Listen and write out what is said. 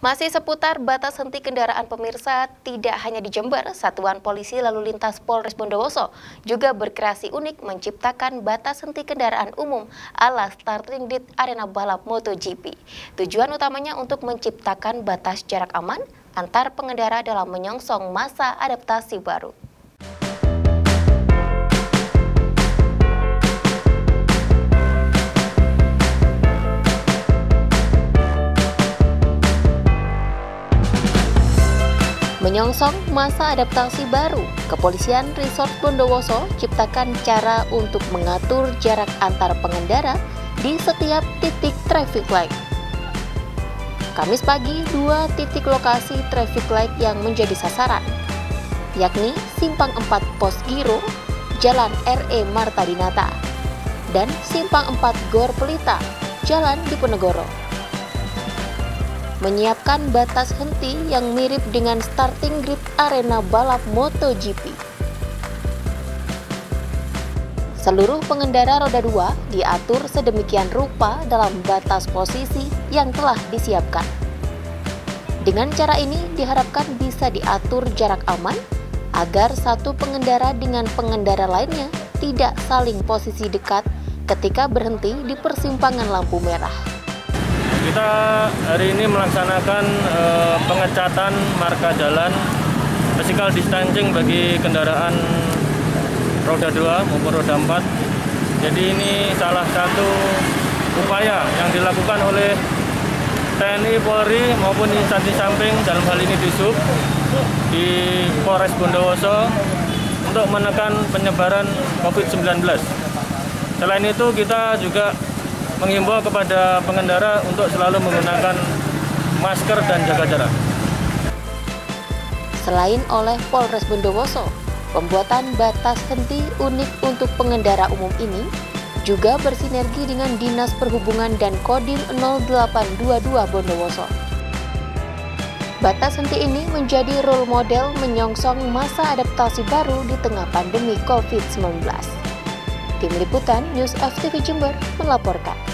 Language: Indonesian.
Masih seputar batas henti kendaraan pemirsa, tidak hanya di Jember, Satuan Polisi Lalu Lintas Polres Bondowoso juga berkreasi unik menciptakan batas henti kendaraan umum ala starting grid arena balap MotoGP. Tujuan utamanya untuk menciptakan batas jarak aman antar pengendara dalam menyongsong masa adaptasi baru. Menyongsong masa adaptasi baru, Kepolisian Resort Bondowoso ciptakan cara untuk mengatur jarak antar pengendara di setiap titik traffic light. Kamis pagi, 2 titik lokasi traffic light yang menjadi sasaran, yakni Simpang 4 Pos Giro, Jalan RE Marta Dinata, dan Simpang 4 Gor Pelita, Jalan Diponegoro. Menyiapkan batas henti yang mirip dengan starting grid arena balap MotoGP. Seluruh pengendara roda 2 diatur sedemikian rupa dalam batas posisi yang telah disiapkan. Dengan cara ini diharapkan bisa diatur jarak aman agar satu pengendara dengan pengendara lainnya tidak saling posisi dekat ketika berhenti di persimpangan lampu merah. Kita hari ini melaksanakan pengecatan marka jalan physical distancing bagi kendaraan roda 2 maupun roda 4. Jadi ini salah satu upaya yang dilakukan oleh TNI, Polri maupun instansi samping, dalam hal ini Disub di Polres Bondowoso untuk menekan penyebaran COVID-19. Selain itu kita juga menghimbau kepada pengendara untuk selalu menggunakan masker dan jaga jarak. Selain oleh Polres Bondowoso, pembuatan batas henti unik untuk pengendara umum ini juga bersinergi dengan Dinas Perhubungan dan Kodim 0822 Bondowoso. Batas henti ini menjadi role model menyongsong masa adaptasi baru di tengah pandemi COVID-19. Tim Liputan News FTV Jember melaporkan.